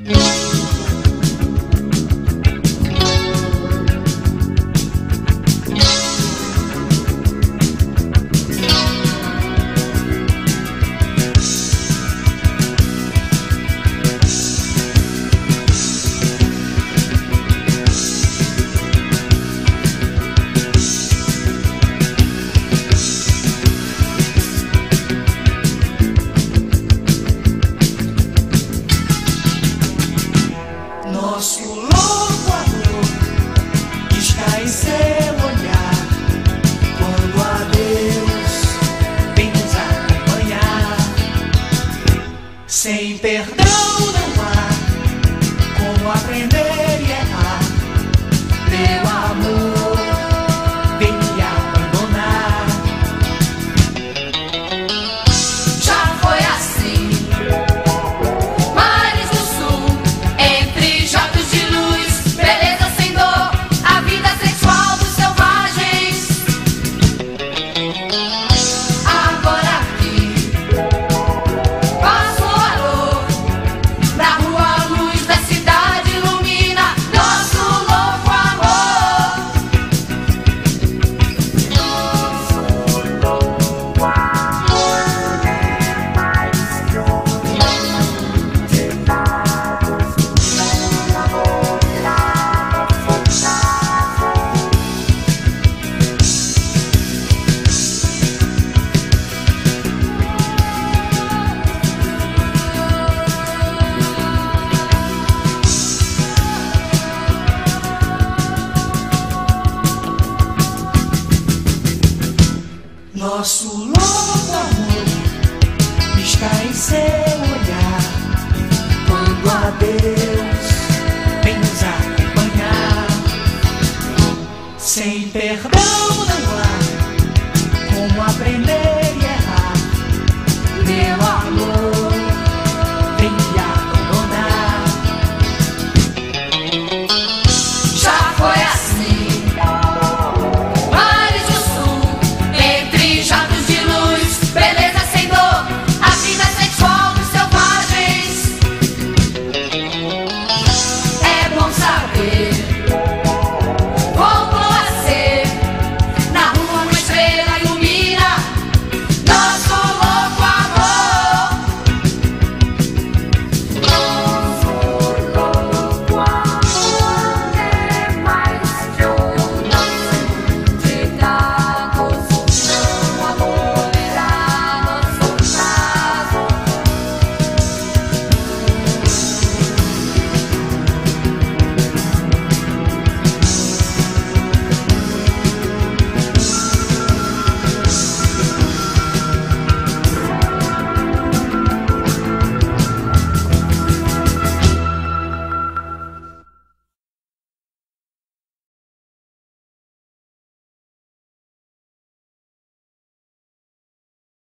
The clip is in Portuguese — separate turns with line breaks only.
Nosso louco amor está em seu olhar, quando a Deus vem nos acompanhar. Sem perdão não há como aprender e errar. Meu amor vem me abandonar.
Já foi assim, mares do sul, entre jatos de luz, beleza sem dor, a vida sexual dos selvagens. Agora aqui, passo o alô, na rua a luz da cidade ilumina nosso louco amor.
Nosso louco amor está em seu olhar, quando a Deus vem nos acompanhar. Sem perdão